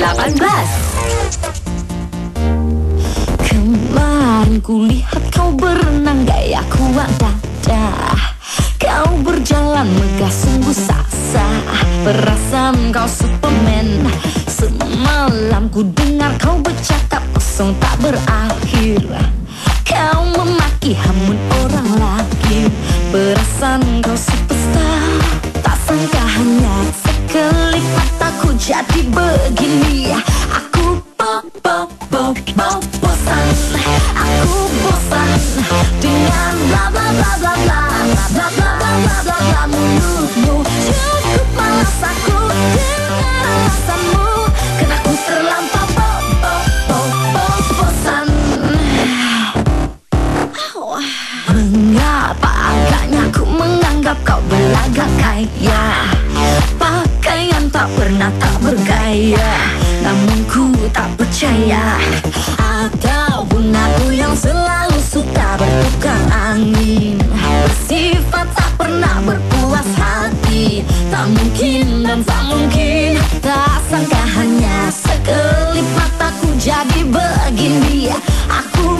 Kemarin kulihat kau berenang gaya kuat dada. Kau berjalan megah sungguh sah-sah. Perasaan kau Superman. Semalam ku dengar kau bercakap kosong tak berakhir. Kau memaki hamun orang lagi. Perasaan kau superstar. Tak sangka hanya sekelip mataku jadi begini. Aku bosan. Aku bosan dengan bla bla bla bla bla bla bla bla bla bla bla mulutmu. Cukup malas aku dengan alasanmu. Karena aku terlampau bosan. Mengapa agaknya ku menganggap kau belagak kaya. Pakaian tak pernah tak bergaya, namun ku tak percaya. Ataupun aku yang selalu suka bertukar angin, bersifat tak pernah berpuas hati. Tak mungkin dan tak mungkin. Tak sangka hanya sekelip mataku jadi begini. Aku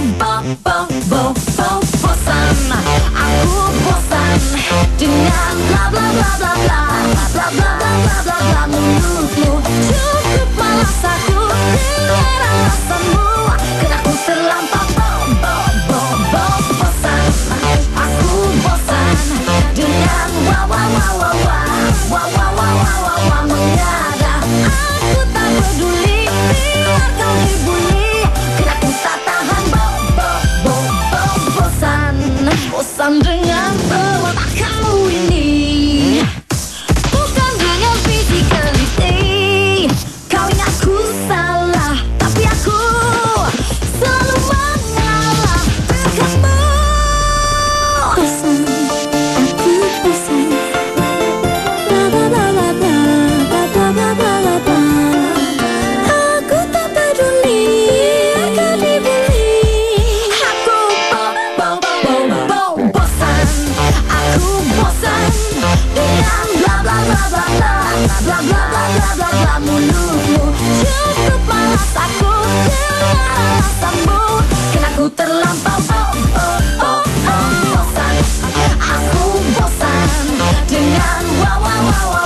bosan. Aku bosan dengan bla bla bla bla bla bla bla bla bla bla bla mulutmu. Cukup malas aku dengan alasanmu. Karena aku terlampau bosan. Aku bosan dengan wah mengada. Aku tak peduli biar kau dibully. Karena aku tak tahan bosan dengan watak kamu ini. Bukan dengan physicality. Kau ingat aku salah, tapi aku selalu mengalah denganmu. Bosan, aku bosan. Bla bla bla bla bla bla bla bla bla bla. Aku tak peduli kau dibully. Aku bosan. Aku bosan dengan bla bla bla bla bla bla bla bla bla bla bla mulutmu. Cukup malas aku dengan alasanmu. Karena aku terlampau bosan. Aku bosan dengan